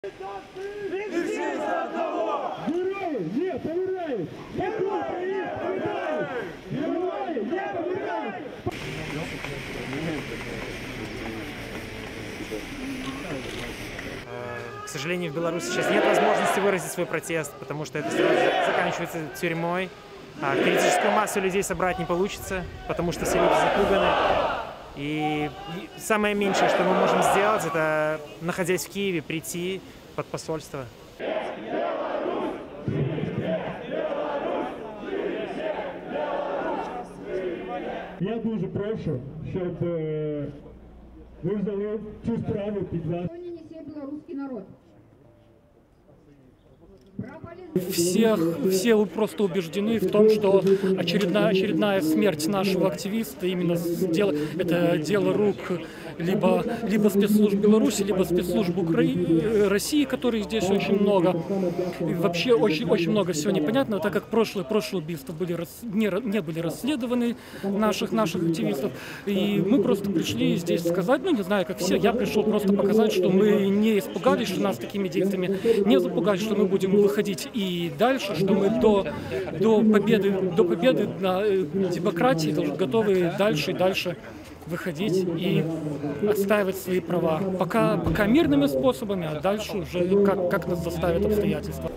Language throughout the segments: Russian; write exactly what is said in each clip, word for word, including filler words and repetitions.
все за одного! Герои не помирают! Герои не помирают! Герои не помирают! К сожалению, в Беларуси сейчас нет возможности выразить свой протест, потому что это сразу заканчивается тюрьмой. А критическую массу людей собрать не получится, потому что все люди запуганы. И самое меньшее, что мы можем сделать, это, находясь в Киеве, прийти под посольство. Я дуже прошу, щоб ви взяли цю справу під вас. Белорусский народ. Всех, все просто убеждены в том, что очередная, очередная смерть нашего активиста именно дело, это дело рук либо, либо спецслужб Беларуси, либо спецслужб Украины, России, которых здесь очень много. И вообще очень, очень много всего непонятного, так как прошлые, прошлые убийства были, не, не были расследованы наших, наших активистов. И мы просто пришли здесь сказать, ну не знаю, как все, я пришел просто показать, что мы не испугались, что нас такими действиями не запугались, что мы будем выходить и дальше, что мы до, до победы, до победы на демократии готовы дальше и дальше выходить и отстаивать свои права. Пока, пока мирными способами, а дальше уже как, как нас заставят обстоятельства.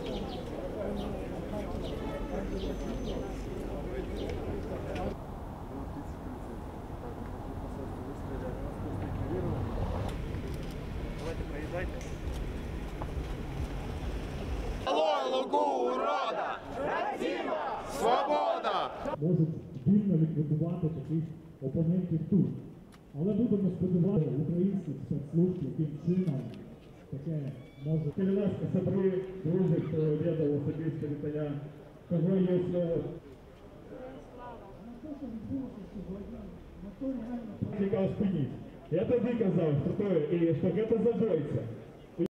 Лугу урода! Свобода! Можуть вільно ліквідувати таких опонентів тут. Але будемо сподіватися українських спецслужб, яким чином таке може. Кілька собри, друзі, хто віддав особисто вітання, кого є слово. Цікаво спиніть. Я тобі казав, що це забойця.